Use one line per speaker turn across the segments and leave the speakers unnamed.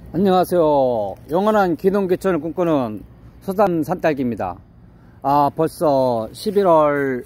안녕하세요. 영원한 기농개천을 꿈꾸는 소담 산딸기입니다. 벌써 11월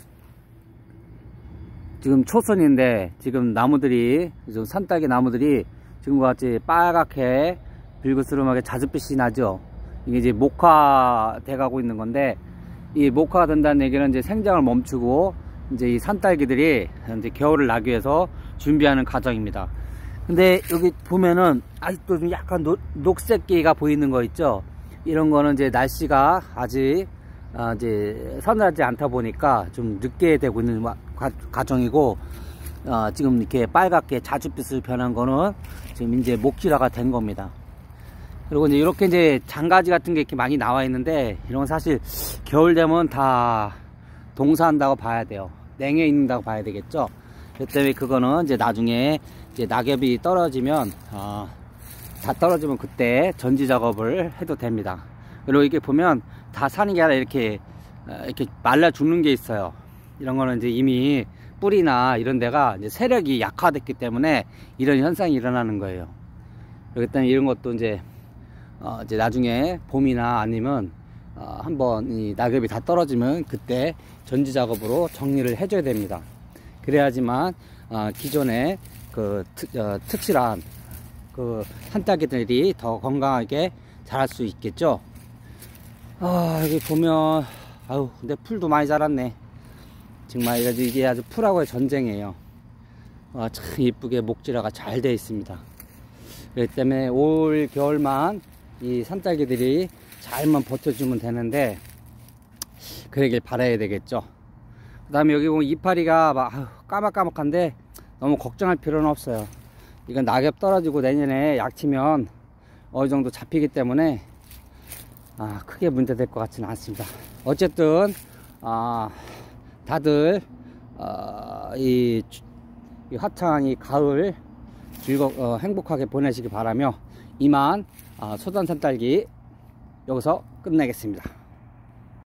지금 초선인데 지금 나무들이, 지금 산딸기 나무들이 지금과 같이 빨갛게 불그스름하게 자줏빛이 나죠. 이게 이제 목화돼 가고 있는 건데, 이 목화가 된다는 얘기는 이제 생장을 멈추고 이제 이 산딸기들이 이제 겨울을 나기 위해서 준비하는 과정입니다. 근데 여기 보면은 아직도 좀 약간 녹색기가 보이는 거 있죠. 이런 거는 이제 날씨가 아직 이제 서늘하지 않다 보니까 좀 늦게 되고 있는 과정이고, 지금 이렇게 빨갛게 자줏빛을 변한 거는 지금 이제 목질화가 된 겁니다. 그리고 이제 이렇게 이제 장가지 같은 게 이렇게 많이 나와 있는데, 이런 건 사실 겨울 되면 다 동사한다고 봐야 돼요. 냉해 있는다고 봐야 되겠죠. 그 때문에 그거는 이제 나중에 이제 낙엽이 떨어지면 다 떨어지면 그때 전지 작업을 해도 됩니다. 그리고 이게 보면 다 사는 게 아니라 이렇게 말라 죽는 게 있어요. 이런 거는 이제 이미 뿌리나 이런 데가 이제 세력이 약화됐기 때문에 이런 현상이 일어나는 거예요. 그렇기 때문에 이런 것도 이제 나중에 봄이나 아니면 한번 이 낙엽이 다 떨어지면 그때 전지 작업으로 정리를 해줘야 됩니다. 그래야지만 기존에 그 특실한 그 산딸기들이 더 건강하게 자랄 수 있겠죠. 여기 보면 근데 풀도 많이 자랐네. 정말 이게 아주 풀하고의 전쟁이에요. 참 이쁘게 목질화가 잘 되어 있습니다. 그렇기 때문에 올 겨울만 이 산딸기들이 잘만 버텨주면 되는데, 그러길 바라야 되겠죠. 그 다음에 여기 보면 이파리가 막 까맣까맣한데 너무 걱정할 필요는 없어요. 이건 낙엽 떨어지고 내년에 약치면 어느 정도 잡히기 때문에 크게 문제될 것 같지는 않습니다. 어쨌든 다들 이 화창한 이 가을 행복하게 보내시기 바라며, 이만 소담 산딸기 여기서 끝내겠습니다.